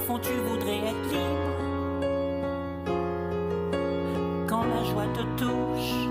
fond tu voudrais être libre quand la joie te touche.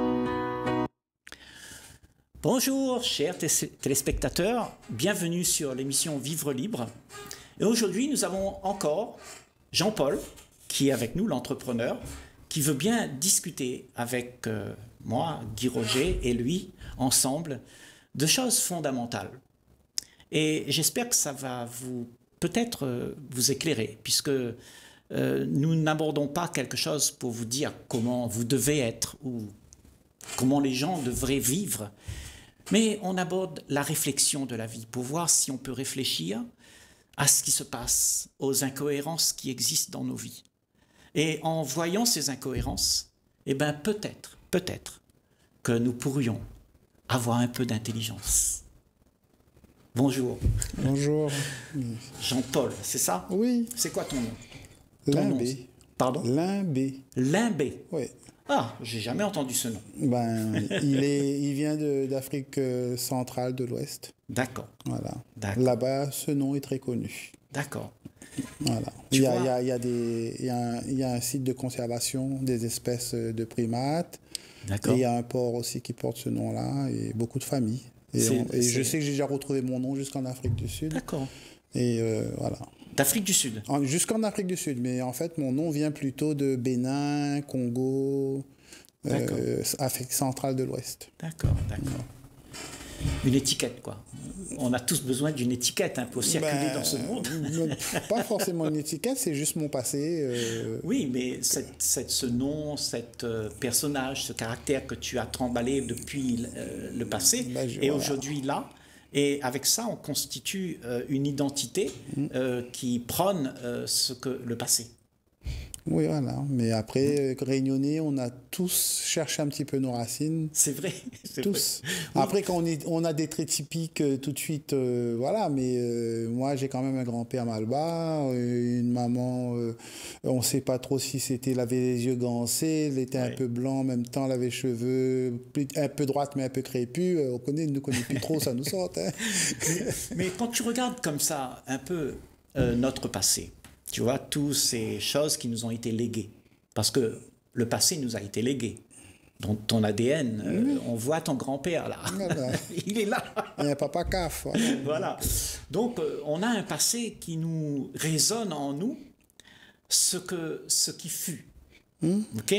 Bonjour chers téléspectateurs, bienvenue sur l'émission Vivre Libre. Et aujourd'hui nous avons encore Jean-Paul qui est avec nous, l'entrepreneur, qui veut bien discuter avec moi, Guy Roger et lui, ensemble, de choses fondamentales. Et j'espère que ça va peut-être vous éclairer, puisque nous n'abordons pas quelque chose pour vous dire comment vous devez être ou comment les gens devraient vivre, mais on aborde la réflexion de la vie pour voir si on peut réfléchir à ce qui se passe, aux incohérences qui existent dans nos vies. Et en voyant ces incohérences, eh bien peut-être que nous pourrions avoir un peu d'intelligence. Bonjour. Bonjour. Jean-Paul, c'est ça? Oui. C'est quoi ton nom? Limbé. Pardon? Limbé. Limbé. Oui. Ah, j'ai jamais entendu ce nom. Ben, il vient d'Afrique centrale de l'Ouest. D'accord. Voilà. Là-bas, ce nom est très connu. D'accord. Voilà. Il y a un site de conservation des espèces de primates. D'accord. Et il y a un port aussi qui porte ce nom-là et beaucoup de familles. Et je sais que j'ai déjà retrouvé mon nom jusqu'en Afrique du Sud. D'accord. Et voilà. D'Afrique du Sud? Jusqu'en Afrique du Sud, mais en fait, mon nom vient plutôt de Bénin, Congo, Afrique centrale de l'Ouest. D'accord. Une étiquette, quoi. On a tous besoin d'une étiquette pour circuler dans ce monde. Pas forcément une étiquette, c'est juste mon passé. Oui, mais ce nom, personnage, ce caractère que tu as tremballé depuis le passé, et aujourd'hui là. Et avec ça, on constitue une identité qui prône le passé. Oui, voilà. Mais après, réunionnais, on a tous cherché un petit peu nos racines. C'est vrai. Tous. Vrai. Après, quand on a des traits typiques tout de suite, voilà. Mais moi, j'ai quand même un grand-père malbas, une maman, on ne sait pas trop si elle avait les yeux gancés, elle était un peu blanc en même temps, elle avait les cheveux un peu droite mais un peu crépus. On ne connaît plus trop, ça nous sort. Hein. mais quand tu regardes comme ça un peu notre passé, tu vois, toutes ces choses qui nous ont été léguées. Parce que le passé nous a été légué. Dans ton ADN, on voit ton grand-père là. Voilà. Il est là. Il y a un papa caf. Voilà. Donc, on a un passé qui nous résonne en nous, ce qui fut. OK?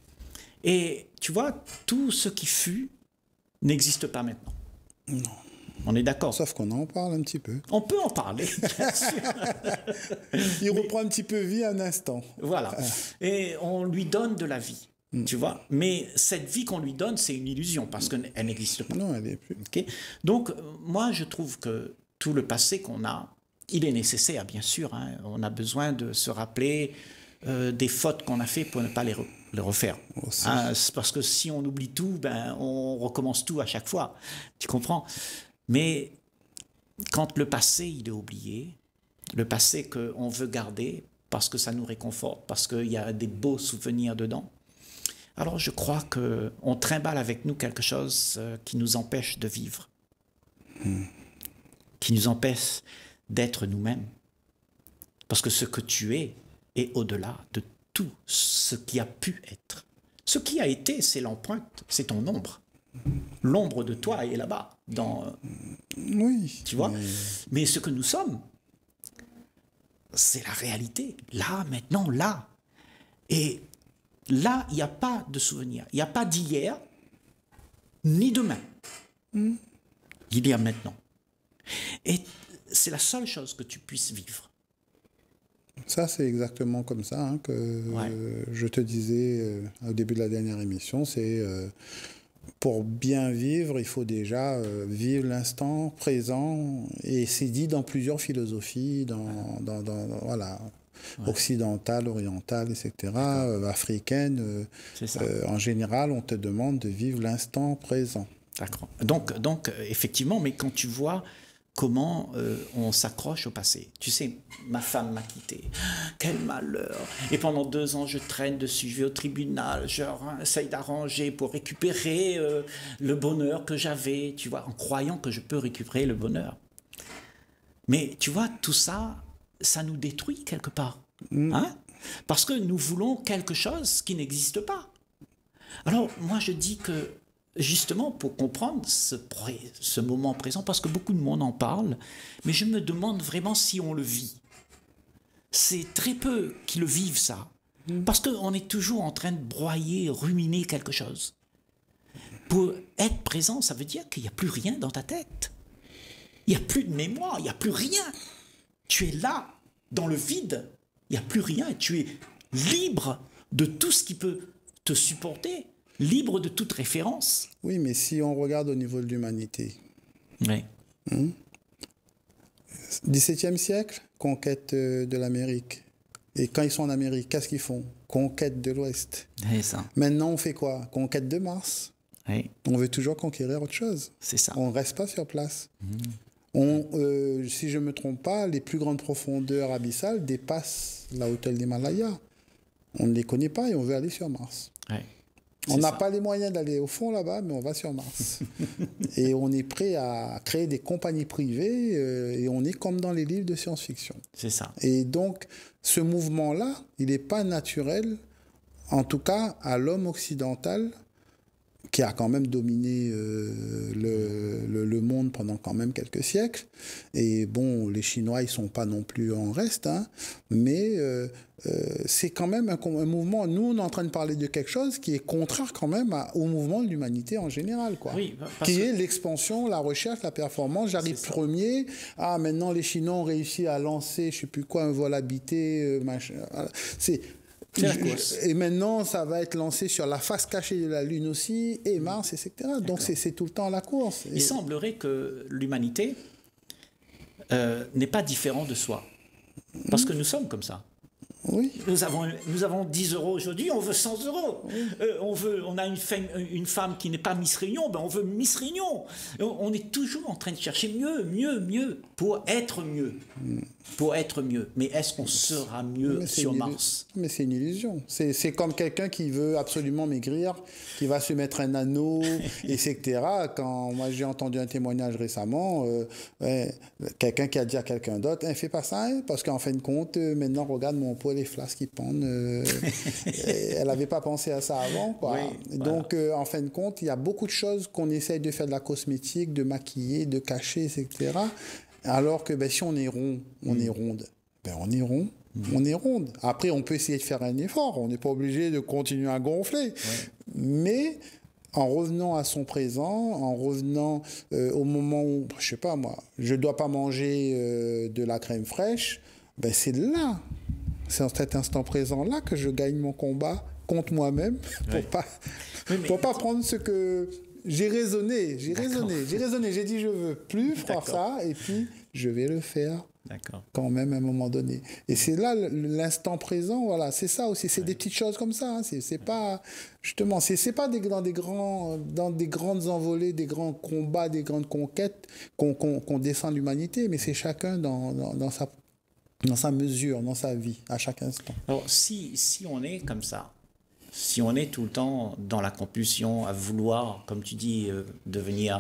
Et tu vois, tout ce qui fut n'existe pas maintenant. Non. On est d'accord. Sauf qu'on en parle un petit peu. On peut en parler, bien sûr. Il reprend un petit peu vie un instant. Voilà. Et on lui donne de la vie, tu vois. Mais cette vie qu'on lui donne, c'est une illusion parce qu'elle n'existe pas. Non, elle n'est plus. Okay? Donc, moi, je trouve que tout le passé qu'on a, il est nécessaire, bien sûr. Hein. On a besoin de se rappeler des fautes qu'on a fait pour ne pas les refaire. Hein, parce que si on oublie tout, on recommence tout à chaque fois. Tu comprends? Mais quand le passé, il est oublié, le passé qu'on veut garder parce que ça nous réconforte, parce qu'il y a des beaux souvenirs dedans, alors je crois qu'on trimballe avec nous quelque chose qui nous empêche de vivre, qui nous empêche d'être nous-mêmes. Parce que ce que tu es est au-delà de tout ce qui a pu être. Ce qui a été, c'est l'empreinte, c'est ton ombre. L'ombre de toi est là-bas. Oui. Tu vois? Mais ce que nous sommes, c'est la réalité. Là, maintenant, là. Et là, il n'y a pas de souvenir. Il n'y a pas d'hier, ni demain. Il y a maintenant. Et c'est la seule chose que tu puisses vivre. Ça, c'est exactement comme ça que je te disais au début de la dernière émission. C'est... pour bien vivre, il faut déjà vivre l'instant présent, et c'est dit dans plusieurs philosophies, voilà, occidentale, orientale, etc., africaine. En général, on te demande de vivre l'instant présent. D'accord. Donc, effectivement, mais quand tu vois comment on s'accroche au passé. Tu sais, ma femme m'a quitté. Quel malheur. Et pendant 2 ans, je traîne dessus, je vais au tribunal, j'essaye d'arranger pour récupérer le bonheur que j'avais, tu vois, en croyant que je peux récupérer le bonheur. Mais tu vois, tout ça, ça nous détruit quelque part. Hein? Parce que nous voulons quelque chose qui n'existe pas. Alors, moi, je dis que, justement, pour comprendre ce moment présent, parce que beaucoup de monde en parle, mais je me demande vraiment si on le vit. C'est très peu qui le vivent, ça. Parce qu'on est toujours en train de broyer, ruminer quelque chose. Pour être présent, ça veut dire qu'il n'y a plus rien dans ta tête. Il n'y a plus de mémoire, il n'y a plus rien. Tu es là, dans le vide. Il n'y a plus rien. Tu es libre de tout ce qui peut te supporter, libre de toute référence. Oui, mais si on regarde au niveau de l'humanité. Oui. 17e siècle, conquête de l'Amérique. Et quand ils sont en Amérique, qu'est-ce qu'ils font? Conquête de l'Ouest. C'est ça. Maintenant, on fait quoi? Conquête de Mars. Oui. On veut toujours conquérir autre chose. C'est ça. On ne reste pas sur place. Si je ne me trompe pas, les plus grandes profondeurs abyssales dépassent la hauteur de l'Himalaya. On ne les connaît pas et on veut aller sur Mars. Oui. On n'a pas les moyens d'aller au fond là-bas, mais on va sur Mars. Et on est prêt à créer des compagnies privées et on est comme dans les livres de science-fiction. C'est ça. Et donc, ce mouvement-là, il n'est pas naturel, en tout cas à l'homme occidental, qui a quand même dominé le monde pendant quand même quelques siècles. Et bon, les Chinois, ils ne sont pas non plus en reste, hein, mais c'est quand même un mouvement. Nous, on est en train de parler de quelque chose qui est contraire quand même au mouvement de l'humanité en général, quoi. Oui, qui est l'expansion, la recherche, la performance. J'arrive premier. Ah, maintenant, les Chinois ont réussi à lancer, je ne sais plus quoi, un vol habité, machin. C'est la course. Et maintenant, ça va être lancé sur la face cachée de la Lune aussi, et Mars, etc. Donc, c'est tout le temps la course. Il semblerait que l'humanité n'est pas différente de soi. Parce que nous sommes comme ça. Oui. Nous avons 10 euros aujourd'hui, on veut 100 euros. On a une femme qui n'est pas Miss Réunion, ben on veut Miss Réunion. On est toujours en train de chercher mieux, pour être mieux. Pour être mieux. Mais est-ce qu'on sera mieux sur Mars? Mais c'est une illusion. C'est comme quelqu'un qui veut absolument maigrir, qui va se mettre un anneau, etc. Quand moi j'ai entendu un témoignage récemment, quelqu'un qui a dit à quelqu'un d'autre, fais pas ça, hein, parce qu'en fin de compte, maintenant regarde mon poids, les flasques qui pendent. Elle n'avait pas pensé à ça avant, quoi. Oui, donc, en fin de compte, il y a beaucoup de choses qu'on essaye de faire de la cosmétique, de maquiller, de cacher, etc. Alors que si on est rond, on est ronde. On est rond, on est ronde. Après, on peut essayer de faire un effort. On n'est pas obligé de continuer à gonfler. Mais en revenant à son présent, en revenant au moment où, je sais pas moi, je dois pas manger de la crème fraîche, c'est là. C'est en cet instant présent-là que je gagne mon combat contre moi-même pour pas prendre ce que j'ai raisonné. J'ai dit je veux plus faire ça et puis je vais le faire quand même à un moment donné. Et c'est là l'instant présent, voilà, c'est ça aussi, c'est des petites choses comme ça. Hein. C'est pas justement, c'est pas dans des grandes envolées, des grands combats, des grandes conquêtes qu'on descend l'humanité, mais c'est chacun dans sa mesure, dans sa vie, à chaque instant. Alors, si on est comme ça, si on est tout le temps dans la compulsion à vouloir, comme tu dis, devenir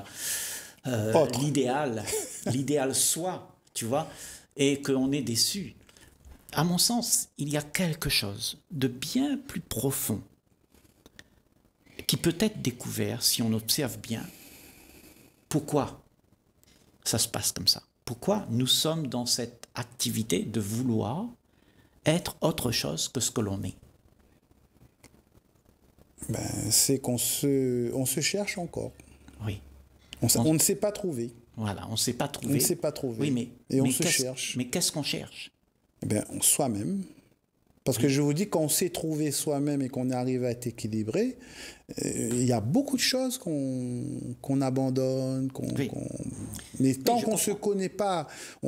l'idéal soi, tu vois, et qu'on est déçu, à mon sens, il y a quelque chose de bien plus profond qui peut être découvert si on observe bien. Pourquoi ça se passe comme ça? Pourquoi nous sommes dans cette activité de vouloir être autre chose que ce que l'on est? C'est qu'on se cherche encore. Oui. On ne s'est pas trouvé. Voilà, on ne s'est pas trouvé. On ne s'est pas trouvé. Oui, on se cherche. Mais qu'est-ce qu'on cherche? Soi-même. Parce que je vous dis, quand on s'est trouvé soi-même et qu'on arrive à être équilibré, il y a beaucoup de choses qu'on abandonne, mais tant qu'on ne se connaît pas,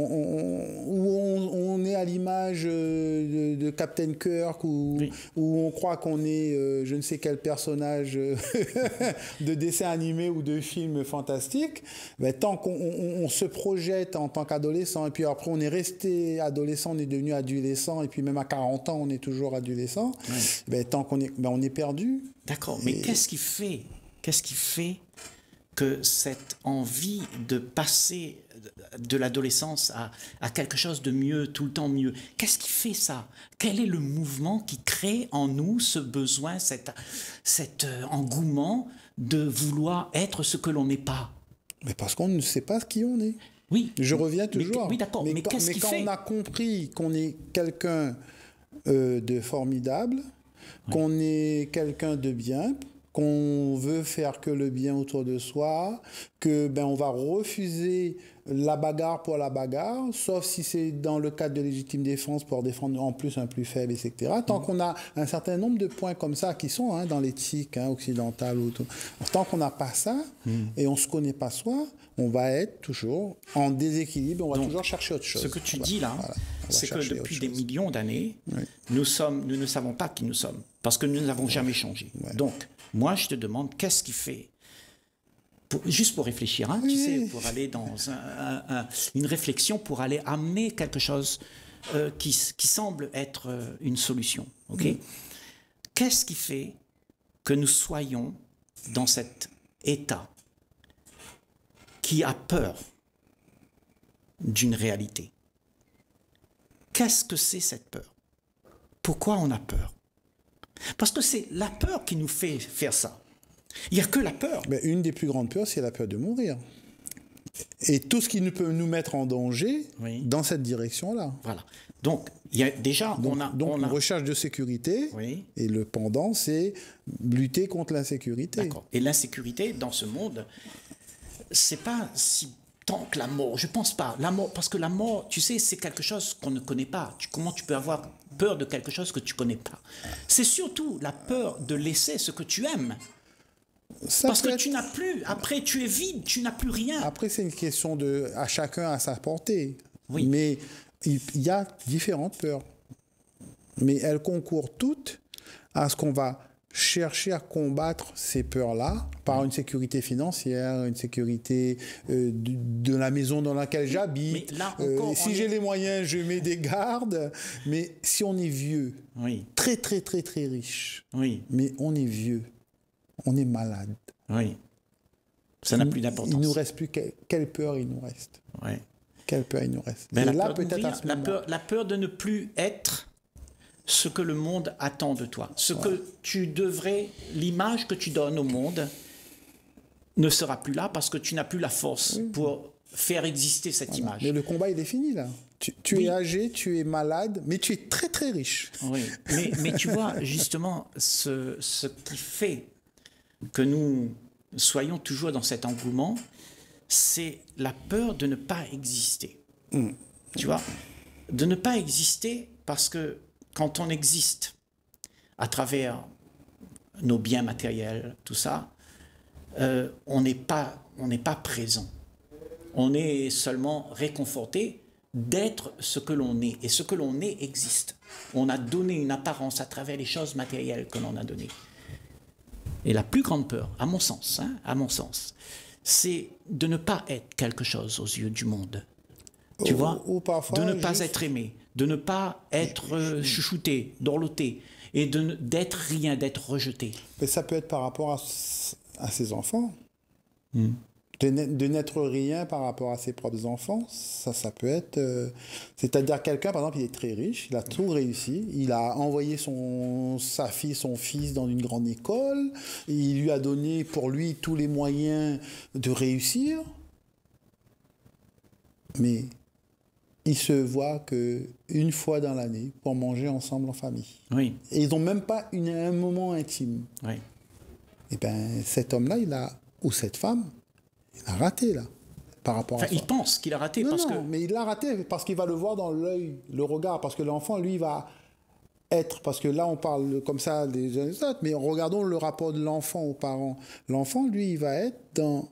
on est à l'image de Captain Kirk, où on croit qu'on est je ne sais quel personnage de dessin animé ou de film fantastique, tant qu'on se projette en tant qu'adolescent, et puis après on est resté adolescent, on est devenu adolescent, et puis même à 40 ans, on est toujours adolescent, tant qu'on est, on est perdu. D'accord, mais qu'est-ce qui fait que cette envie de passer de l'adolescence à quelque chose de mieux, tout le temps mieux, qu'est-ce qui fait ça? Quel est le mouvement qui crée en nous ce besoin, cet engouement de vouloir être ce que l'on n'est pas? Mais parce qu'on ne sait pas qui on est. Oui. Je reviens toujours. Oui, d'accord. Mais qu'est-ce qui fait? Quand on a compris qu'on est quelqu'un de formidable, qu'on est quelqu'un de bien, qu'on veut faire que le bien autour de soi, que on va refuser la bagarre pour la bagarre, sauf si c'est dans le cadre de légitime défense pour défendre en plus un plus faible, etc. Tant qu'on a un certain nombre de points comme ça qui sont dans l'éthique occidentale, tant qu'on n'a pas ça et on ne se connaît pas soi, on va être toujours en déséquilibre, on va toujours chercher autre chose. Ce que tu dis là, c'est que depuis des millions d'années, nous ne savons pas qui nous sommes, parce que nous n'avons jamais changé. Donc, moi, je te demande, qu'est-ce qui fait, juste pour réfléchir, tu sais, pour aller dans une réflexion, pour aller amener quelque chose qui semble être une solution. Okay? Qu'est-ce qui fait que nous soyons dans cet état qui a peur d'une réalité? Qu'est-ce que c'est cette peur? Pourquoi on a peur? Parce que c'est la peur qui nous fait faire ça. Il n'y a que la peur. Mais une des plus grandes peurs, c'est la peur de mourir. Et tout ce qui peut nous mettre en danger dans cette direction-là. Voilà. Donc, il y a déjà... Une recherche de sécurité, et le pendant, c'est lutter contre l'insécurité. D'accord. Et l'insécurité, dans ce monde, c'est pas si tant que la mort. Je pense pas. La mort, parce que la mort, tu sais, c'est quelque chose qu'on ne connaît pas. Comment tu peux avoir peur de quelque chose que tu connais pas? C'est surtout la peur de laisser ce que tu aimes. Parce que tu n'as plus. Après, tu es vide. Tu n'as plus rien. Après, c'est une question de à chacun à sa portée. Oui. Mais il y a différentes peurs. Mais elles concourent toutes à ce qu'on va chercher à combattre ces peurs-là par une sécurité financière, une sécurité de la maison dans laquelle j'habite. Si j'ai les moyens, je mets des gardes. Mais si on est vieux, très, très, très, très riche, mais on est vieux, on est malade. Oui. Ça n'a plus d'importance. Il ne nous reste plus quelle peur il nous reste. Quelle peur il nous reste. Et là, peut-être la peur de ne plus être ce que le monde attend de toi. Ce que tu devrais, l'image que tu donnes au monde ne sera plus là parce que tu n'as plus la force pour faire exister cette image. Mais le combat, il est fini là. Tu es âgé, tu es malade, mais tu es très très riche. Oui, mais tu vois, justement, ce qui fait que nous soyons toujours dans cet engouement, c'est la peur de ne pas exister. Tu vois, de ne pas exister parce que quand on existe à travers nos biens matériels, tout ça, on n'est pas présent. On est seulement réconforté d'être ce que l'on est. Et ce que l'on est existe. On a donné une apparence à travers les choses matérielles que l'on a données. Et la plus grande peur, à mon sens, c'est de ne pas être quelque chose aux yeux du monde. Tu vois, de ne pas être aimé, de ne pas être chouchouté, dorloté, et d'être rien, d'être rejeté. Mais ça peut être par rapport à ses enfants. De n'être rien par rapport à ses propres enfants, ça peut être... c'est-à-dire quelqu'un, par exemple, il est très riche, il a tout réussi, il a envoyé sa fille, son fils dans une grande école, il lui a donné pour lui tous les moyens de réussir, mais ils se voient qu'une fois dans l'année pour manger ensemble en famille. Et ils n'ont même pas un moment intime. Et bien, cet homme-là, ou cette femme, il a raté, là, par rapport à ça. Il pense qu'il a raté mais il l'a raté parce qu'il va le voir dans l'œil, le regard, parce que l'enfant, lui, va être, parce que là, on parle comme ça des autres, mais regardons le rapport de l'enfant aux parents. L'enfant, lui, il va être dans...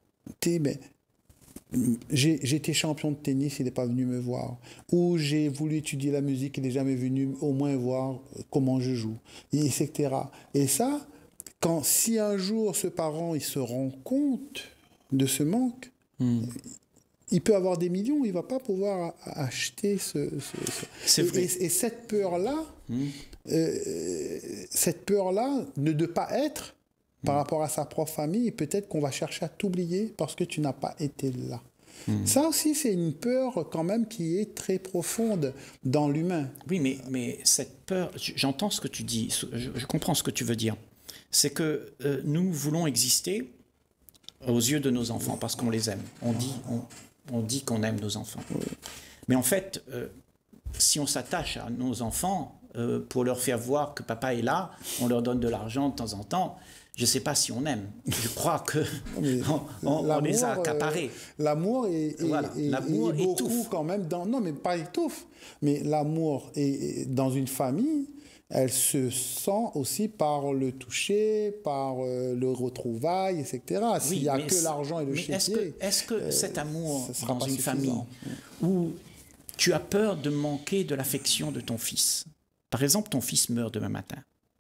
J'étais champion de tennis, il n'est pas venu me voir. Ou j'ai voulu étudier la musique, il n'est jamais venu au moins voir comment je joue, etc. Et ça, si un jour ce parent il se rend compte de ce manque, il peut avoir des millions, il ne va pas pouvoir acheter C'est vrai. Et cette peur-là, de ne pas être, par rapport à sa propre famille, et peut-être qu'on va chercher à t'oublier parce que tu n'as pas été là. Ça aussi, c'est une peur quand même qui est très profonde dans l'humain. Oui, mais cette peur, j'entends ce que tu dis, je comprends ce que tu veux dire. C'est que nous voulons exister aux yeux de nos enfants parce qu'on les aime. On dit qu'on aime nos enfants. Mais en fait, si on s'attache à nos enfants pour leur faire voir que papa est là, on leur donne de l'argent de temps en temps, je ne sais pas si on aime. Je crois qu'on les a accaparés. L'amour est l'amour beaucoup étouffe. quand même dans... Non, mais pas étouffe. Mais l'amour est dans une famille, elle se sent aussi par le toucher, par le retrouvail, etc. S'il n'y a que l'argent et le chéquier... Est-ce que cet amour dans une suffisant. famille où tu as peur de manquer de l'affection de ton fils, par exemple, ton fils meurt demain matin,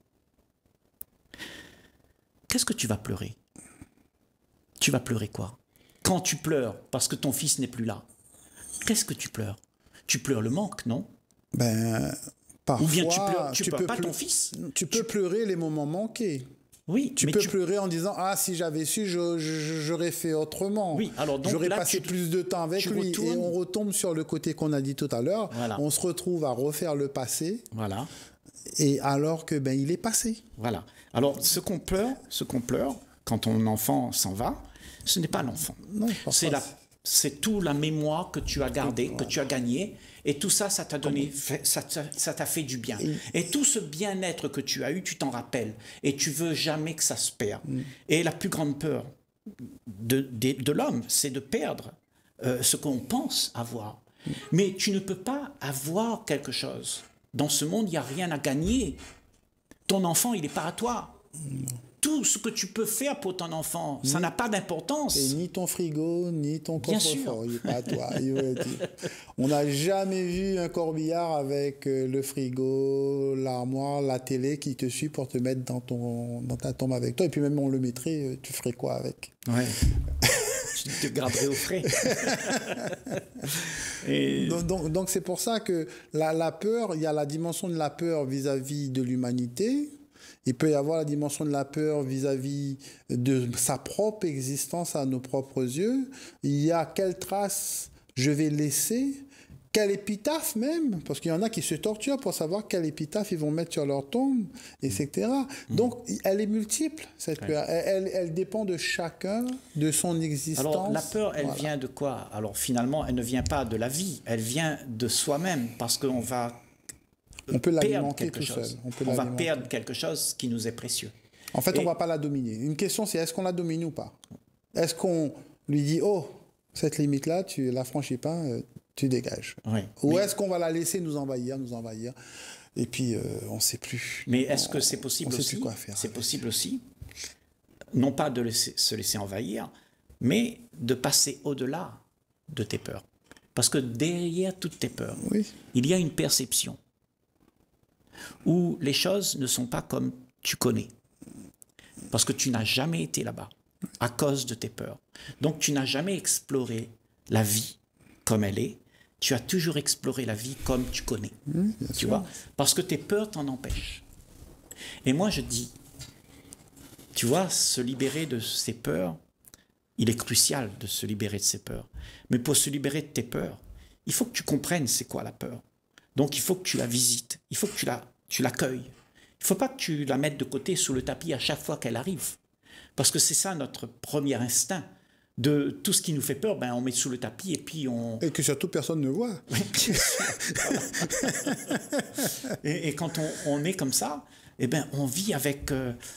qu'est-ce que tu vas pleurer? Tu vas pleurer quoi? Quand tu pleures parce que ton fils n'est plus là, qu'est-ce que tu pleures? Tu pleures le manque, non? Ben, parfois, ou bien tu pleures pas ton fils? Tu peux pleurer les moments manqués. Oui, tu peux pleurer en disant « Ah, si j'avais su, j'aurais fait autrement. Oui, alors donc j'aurais là, passé plus de temps avec lui. » Et on retombe sur le côté qu'on a dit tout à l'heure. Voilà. On se retrouve à refaire le passé. Voilà. Et alors que il est passé. Voilà. Alors, ce qu'on pleure quand ton enfant s'en va, ce n'est pas l'enfant. C'est tout la mémoire que tu as gardée, que tu as gagnée, et tout ça, ça t'a donné, ça t'a fait du bien. Et tout ce bien-être que tu as eu, tu t'en rappelles, et tu veux jamais que ça se perde. Et la plus grande peur de l'homme, c'est de perdre ce qu'on pense avoir. Mais tu ne peux pas avoir quelque chose. Dans ce monde, il n'y a rien à gagner. Ton enfant, il n'est pas à toi. Tout ce que tu peux faire pour ton enfant, ça n'a pas d'importance. Et ni ton frigo, ni ton coffre-fort, il n'est pas à toi. On n'a jamais vu un corbillard avec le frigo, l'armoire, la télé qui te suit pour te mettre dans ta tombe avec toi. Et puis même on le mettrait, tu ferais quoi avec? Ouais. Tu te garderais au frais. Et... Donc c'est pour ça que la peur, il y a la dimension de la peur vis-à-vis de l'humanité. Il peut y avoir la dimension de la peur vis-à-vis de sa propre existence à nos propres yeux. Il y a quelle trace je vais laisser, quelle épitaphe même, parce qu'il y en a qui se torturent pour savoir quelle épitaphe ils vont mettre sur leur tombe, etc. Donc, elle est multiple, cette peur. Elle dépend de chacun, de son existence. Alors, la peur, elle vient de quoi? Alors, finalement, elle ne vient pas de la vie, elle vient de soi-même, parce qu'on va... On peut l'alimenter tout seul. On va perdre quelque chose qui nous est précieux. En fait, on ne va pas la dominer. Une question, c'est est-ce qu'on la domine ou pas? Est-ce qu'on lui dit, oh, cette limite-là, tu ne la franchis pas, tu dégages. Oui, ou est-ce qu'on va la laisser nous envahir, et puis on ne sait plus. Mais est-ce que c'est possible aussi? On ne sait plus quoi faire. C'est possible aussi, non pas de se laisser envahir, mais de passer au-delà de tes peurs. Parce que derrière toutes tes peurs, il y a une perception où les choses ne sont pas comme tu connais. Parce que tu n'as jamais été là-bas à cause de tes peurs. Donc tu n'as jamais exploré la vie comme elle est. Tu as toujours exploré la vie comme tu connais. Tu vois? Parce que tes peurs t'en empêchent. Et moi je dis, tu vois, se libérer de ses peurs, il est crucial de se libérer de ses peurs. Mais pour se libérer de tes peurs, il faut que tu comprennes c'est quoi la peur. Donc il faut que tu la visites, il faut que tu l'accueilles. Il ne faut pas que tu la mettes de côté sous le tapis à chaque fois qu'elle arrive. Parce que c'est ça notre premier instinct. De tout ce qui nous fait peur, on met sous le tapis et puis on... Et que surtout personne ne voit. et quand on est comme ça, on vit avec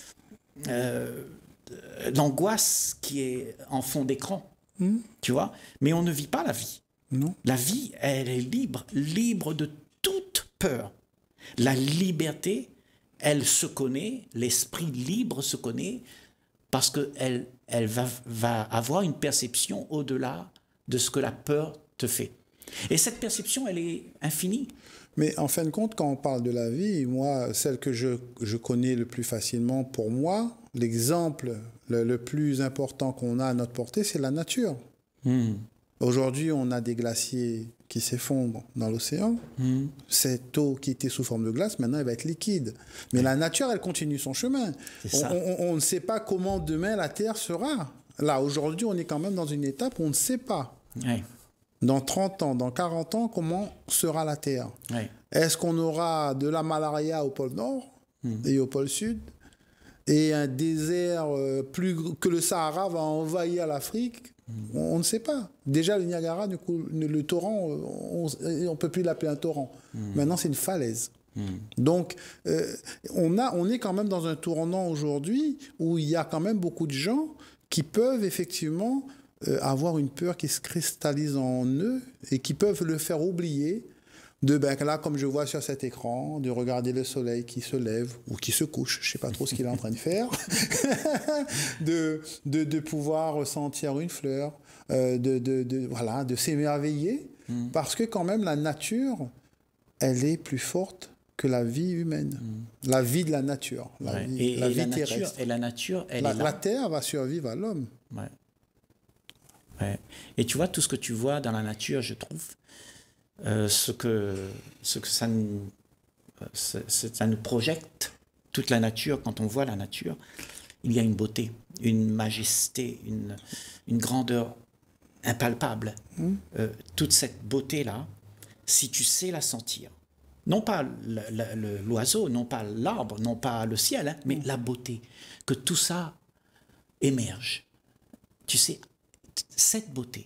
l'angoisse qui est en fond d'écran. Tu vois? Mais on ne vit pas la vie. Non. La vie, elle est libre de toute peur. La liberté, elle se connaît, l'esprit libre se connaît parce qu'elle va avoir une perception au-delà de ce que la peur te fait. Et cette perception, elle est infinie. Mais en fin de compte, quand on parle de la vie, moi, celle que je connais le plus facilement pour moi, l'exemple le plus important qu'on a à notre portée, c'est la nature. Aujourd'hui, on a des glaciers qui s'effondre dans l'océan, cette eau qui était sous forme de glace, maintenant elle va être liquide. Mais la nature, elle continue son chemin. On ne sait pas comment demain la Terre sera. Là, aujourd'hui, on est quand même dans une étape où on ne sait pas. Ouais. Dans 30 ans, dans 40 ans, comment sera la Terre? Ouais. Est-ce qu'on aura de la malaria au pôle Nord et au pôle Sud? Et un désert plus que le Sahara va envahir l'Afrique? On ne sait pas. Déjà, le Niagara, du coup, le torrent, on ne peut plus l'appeler un torrent. Maintenant, c'est une falaise. Donc, on est quand même dans un tournant aujourd'hui où il y a quand même beaucoup de gens qui peuvent effectivement avoir une peur qui se cristallise en eux et qui peuvent le faire oublier là, comme je vois sur cet écran, de regarder le soleil qui se lève ou qui se couche, je ne sais pas trop ce qu'il est en train de faire, de pouvoir ressentir une fleur, de s'émerveiller, parce que quand même la nature, elle est plus forte que la vie humaine, la vie de la nature, la vie terrestre. Et la nature, elle est là. La Terre va survivre à l'homme. Ouais. Ouais. Et tu vois, tout ce que tu vois dans la nature, je trouve, ce que ça nous projette, toute la nature, quand on voit la nature, il y a une beauté, une majesté, une grandeur impalpable. Toute cette beauté-là, si tu sais la sentir, non pas l'oiseau, non pas l'arbre, non pas le ciel, hein, mais la beauté, que tout ça émerge. Tu sais, cette beauté,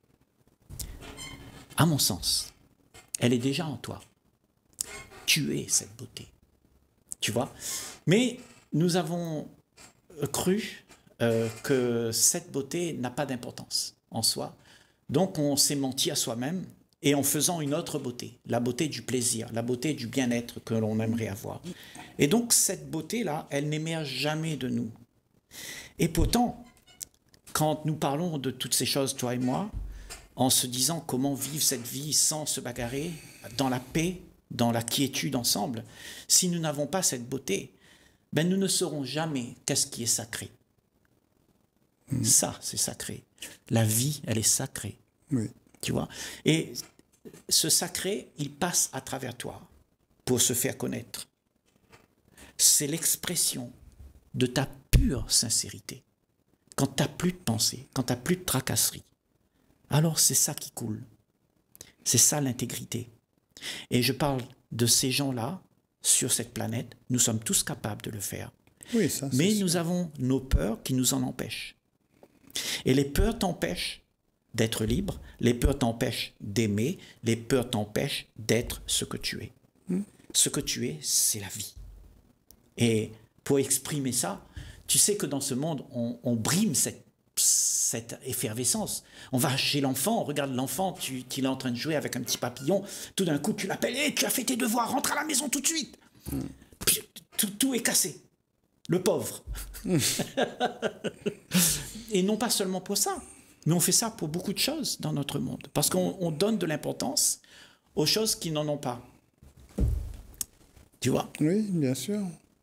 à mon sens, elle est déjà en toi. Tu es cette beauté. Tu vois? Mais nous avons cru que cette beauté n'a pas d'importance en soi. Donc on s'est menti à soi-même et en faisant une autre beauté, la beauté du plaisir, la beauté du bien-être que l'on aimerait avoir. Et donc cette beauté-là, elle n'émerge jamais de nous. Et pourtant, quand nous parlons de toutes ces choses, toi et moi, en se disant comment vivre cette vie sans se bagarrer, dans la paix, dans la quiétude ensemble, si nous n'avons pas cette beauté, ben nous ne saurons jamais qu'est-ce qui est sacré. Ça, c'est sacré. La vie, elle est sacrée. Oui. Tu vois? Et ce sacré, il passe à travers toi pour se faire connaître. C'est l'expression de ta pure sincérité. Quand tu n'as plus de pensée, quand tu n'as plus de tracasserie, alors c'est ça qui coule. C'est ça l'intégrité. Et je parle de ces gens-là sur cette planète. Nous sommes tous capables de le faire. Oui, ça, mais sûr. nous avons nos peurs qui nous en empêchent. Et les peurs t'empêchent d'être libre, les peurs t'empêchent d'aimer, les peurs t'empêchent d'être ce que tu es. Ce que tu es, c'est la vie. Et pour exprimer ça, tu sais que dans ce monde, on brime cette effervescence. On va chez l'enfant, on regarde l'enfant, qu'il est en train de jouer avec un petit papillon, tout d'un coup tu l'appelles, hey, tu as fait tes devoirs, rentre à la maison tout de suite. Puis, tout est cassé. Le pauvre. Et non pas seulement pour ça, mais on fait ça pour beaucoup de choses dans notre monde. Parce qu'on donne de l'importance aux choses qui n'en ont pas. Tu vois? Oui, bien sûr.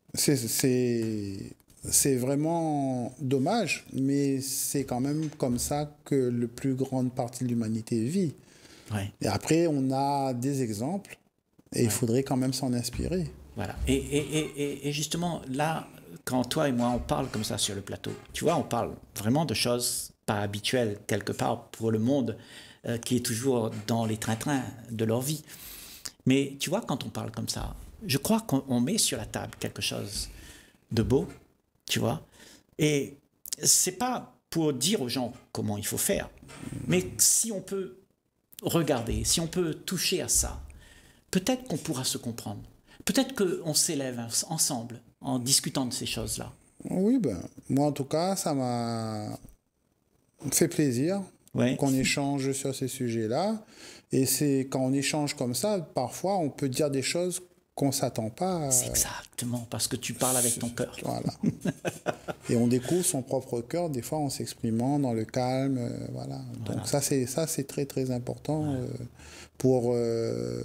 C'est vraiment dommage, mais c'est quand même comme ça que la plus grande partie de l'humanité vit. Ouais. Et après, on a des exemples, et il faudrait quand même s'en inspirer. Voilà. Et justement, là, quand toi et moi, on parle comme ça sur le plateau, tu vois, on parle vraiment de choses pas habituelles, quelque part, pour le monde qui est toujours dans les train-train de leur vie. Mais tu vois, quand on parle comme ça, je crois qu'on met sur la table quelque chose de beau, tu vois. Et c'est pas pour dire aux gens comment il faut faire, mais si on peut regarder, si on peut toucher à ça, peut-être qu'on pourra se comprendre. Peut-être qu'on s'élève ensemble en discutant de ces choses-là. Oui, moi en tout cas, ça m'a fait plaisir qu'on échange sur ces sujets-là. Et c'est quand on échange comme ça, parfois on peut dire des choses qu'on ne s'attend pas. C'est exactement, parce que tu parles avec ton cœur. Voilà. Et on découvre son propre cœur, des fois en s'exprimant dans le calme. Voilà. Donc ça, c'est très, très important pour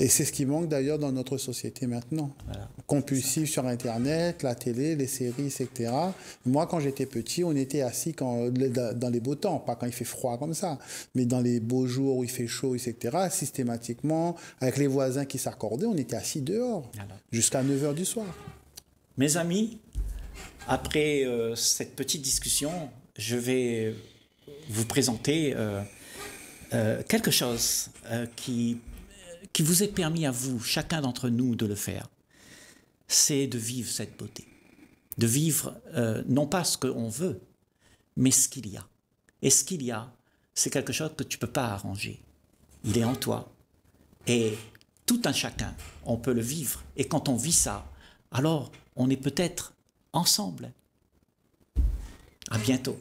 Et c'est ce qui manque d'ailleurs dans notre société maintenant. Voilà. Compulsif sur Internet, la télé, les séries, etc. Moi, quand j'étais petit, on était assis dans les beaux temps, pas quand il fait froid comme ça, mais dans les beaux jours où il fait chaud, etc. Systématiquement, avec les voisins qui s'accordaient, on était assis dehors jusqu'à 9 h du soir. Mes amis, après cette petite discussion, je vais vous présenter quelque chose qui vous est permis à vous, chacun d'entre nous, de le faire. C'est de vivre cette beauté. De vivre non pas ce qu'on veut, mais ce qu'il y a. Et ce qu'il y a, c'est quelque chose que tu ne peux pas arranger. Il est en toi. Et tout un chacun, on peut le vivre. Et quand on vit ça, alors on est peut-être ensemble. À bientôt.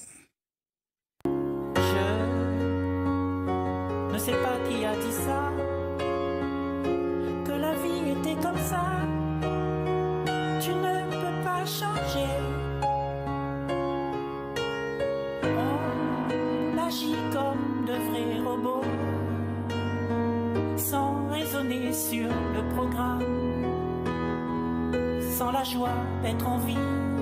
Je ne sais pas qui a dit ça, que la vie était comme ça. Tu ne peux pas changer. On agit comme de vrais robots, sans raisonner sur le programme, sans la joie d'être en vie.